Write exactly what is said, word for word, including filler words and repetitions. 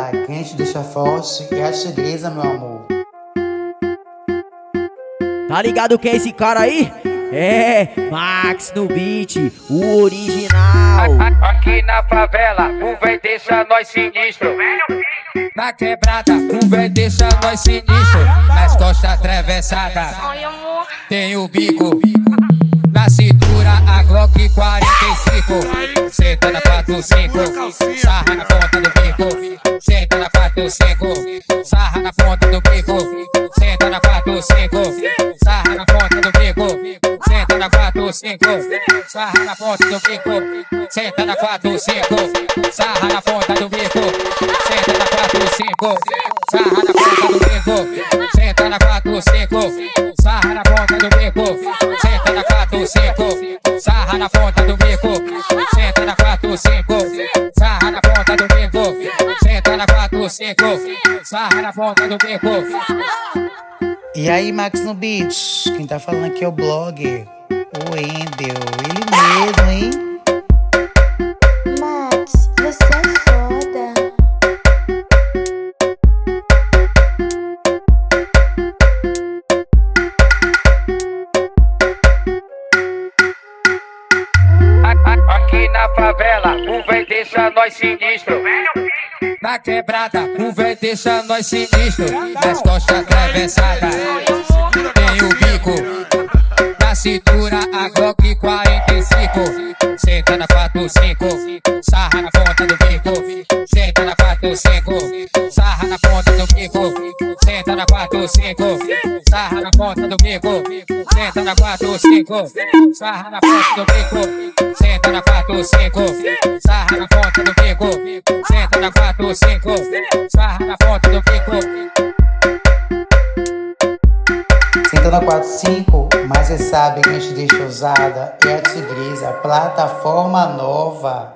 usada. Quem te deixa forte é a tigresa, meu amor. Tá ligado quem é esse cara aí? É, Max no beat, o original. Aqui na favela, um véi deixa nós sinistro. Na quebrada, um véi deixa nós sinistro. Nas costas atravessadas, tem o bico. Na cintura, a Glock quarenta e cinco. Senta na quatro cinco, sarra na ponta do bico. Senta na quatro cinco, sarra na ponta do bico. Senta na quatro cinco, sarra na ponta do bico. Senta na quatro cinco, sarra na ponta do bico. Senta na quatro cinco, sarra na ponta do bico. Senta na quatro cinco, sarra na ponta do bico. Senta na quatro cinco, sarra na ponta do bico. Senta na quatro cinco, sarra na ponta do bico. Senta na quatro cinco, sarra na ponta do bico. Senta na quatro cinco, sarra na ponta do bico. E aí, Max no beat, quem tá falando aqui é o blogger, o Wendel, ele mesmo, hein? Max, você é foda. Aqui na favela, um véi deixa nós sinistro. Na quebrada, um véi deixa nós sinistro. Nas costas atravessadas, tem o bico. Na cintura, a Glock quarenta e cinco. Senta na quatro cinco, sarra na ponta do bico. Senta na quatro cinco, sarra na ponta do bico. Senta na quatro cinco, sarra na ponta do bico. Senta na quatro cinco, sarra na ponta do bico. Senta na quatro cinco, sarra na ponta do bico. Senta na quatro cinco, sarra na ponta do bico. Senta na quatro cinco, mas cê sabe quem te deixa usada é a tigresa, plataforma nova.